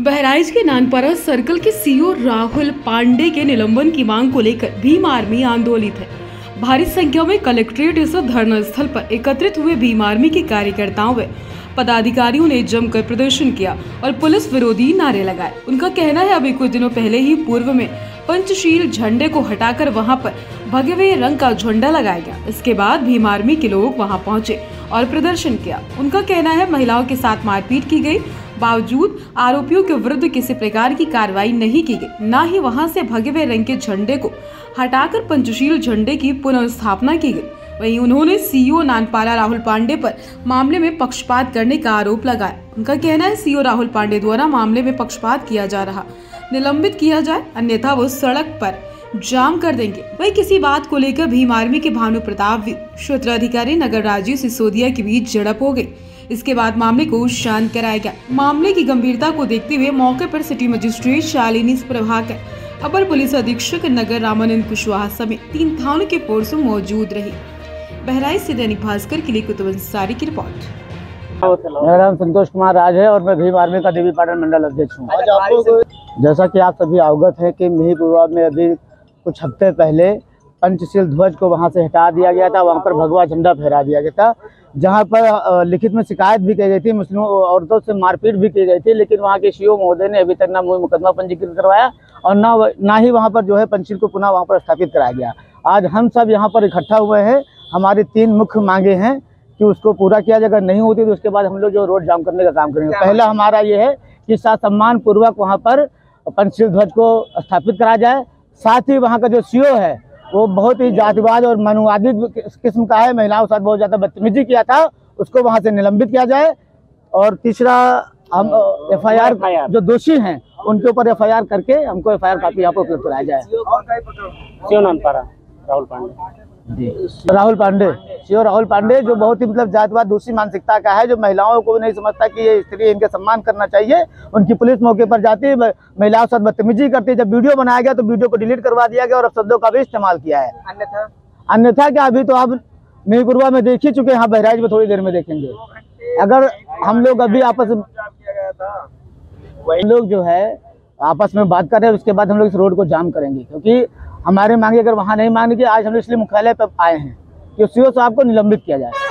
बहराइच के नानपारा सर्कल के सीईओ राहुल पांडे के निलंबन की मांग को लेकर भीम आर्मी आंदोलित है। भारी संख्या में कलेक्ट्रेट स्थित धरना स्थल पर एकत्रित हुए भीम आर्मी के कार्यकर्ताओं व पदाधिकारियों ने जमकर प्रदर्शन किया और पुलिस विरोधी नारे लगाए। उनका कहना है अभी कुछ दिनों पहले ही पूर्व में पंचशील झंडे को हटाकर वहां पर भगवे हुए रंग का झंडा लगाया गया। इसके बाद भीम आर्मी के लोग वहां पहुंचे और प्रदर्शन किया। उनका कहना है महिलाओं के साथ मारपीट की गई, बावजूद आरोपियों के विरुद्ध किसी प्रकार की कार्रवाई नहीं की गई, न ही वहां से भगवे हुए रंग के झंडे को हटाकर पंचशील झंडे की पुनर्स्थापना की गई। वहीं उन्होंने सीईओ नानपारा राहुल पांडे पर मामले में पक्षपात करने का आरोप लगाया। उनका कहना है सीईओ राहुल पांडे द्वारा मामले में पक्षपात किया जा रहा, निलंबित किया जाए, अन्यथा वो सड़क पर जाम कर देंगे। वही किसी बात को लेकर भीम आर्मी के भानु प्रताप क्षेत्राधिकारी नगर राजीव सिसोदिया के बीच झड़प हो गई। इसके बाद मामले को शांत कराया गया। मामले की गंभीरता को देखते हुए मौके पर सिटी मजिस्ट्रेट शालिनी प्रभाकर, अपर पुलिस अधीक्षक नगर रामानंद कुशवाहा समेत 3 थानों के पुलिस मौजूद रही। बहराइच से दैनिक भास्कर के लिए कुतुब अंसारी की रिपोर्ट। मेरा नाम संतोष कुमार राज है और मैं भीम आर्मी का देवी पाटन मंडल अध्यक्ष हूँ। जैसा कि आप सभी अवगत हैं कि मिहीपुरवा में अभी कुछ हफ्ते पहले पंचशील ध्वज को वहां से हटा दिया गया था, वहां पर भगवा झंडा फहरा दिया गया था, जहां पर लिखित में शिकायत भी की गई थी, मुस्लिम औरतों से मारपीट भी की गई थी, लेकिन वहां के सीईओ महोदय ने अभी तक ना मुकदमा पंजीकृत करवाया और ना ही वहां पर जो है पंचशील को पुनः वहां पर स्थापित कराया गया। आज हम सब यहाँ पर इकट्ठा हुए हैं। हमारी 3 मुख्य मांगे हैं कि उसको पूरा किया जाए। अगर नहीं होती तो उसके बाद हम लोग जो रोड जाम करने का काम करेंगे। पहला हमारा ये है कि सम्मान पूर्वक वहाँ पर पंचशील ध्वज को स्थापित कराया जाए। साथ ही वहाँ का जो सीईओ है वो बहुत ही जातिवाद और मनुवादी किस्म का है, महिलाओं के साथ बहुत ज्यादा बदतमीजी किया था, उसको वहाँ से निलंबित किया जाए। और तीसरा, हम एफआईआर जो दोषी हैं उनके ऊपर एफआईआर करके हमको एफआईआर कॉपी यहाँ पर उपलब्ध कराया जाए। सीईओ नानपारा राहुल पांडे जी, राहुल पांडे, सीईओ राहुल पांडे जो बहुत ही जातिवाद दूसरी मानसिकता का है, जो महिलाओं को नहीं समझता कि ये स्त्री, इनके सम्मान करना चाहिए। उनकी पुलिस मौके पर जाती है, महिलाओं के साथ बदतमीजी करती है। जब वीडियो बनाया गया तो वीडियो को डिलीट करवा दिया गया और शब्दों का भी इस्तेमाल किया है। अन्यथा क्या, अभी तो आप मिहीपुरवा में देख ही चुके हैं, बहराइच में थोड़ी देर में देखेंगे। अगर हम लोग अभी आपस में लोग जो है आपस में बात कर रहे हैं, उसके बाद हम लोग इस रोड को जाम करेंगे, क्योंकि हमारे मांगे अगर वहाँ नहीं मांगेंगे। आज हम लोग इसलिए मुख्यालय पर आए हैं कि सीईओ साहब को निलंबित किया जाए।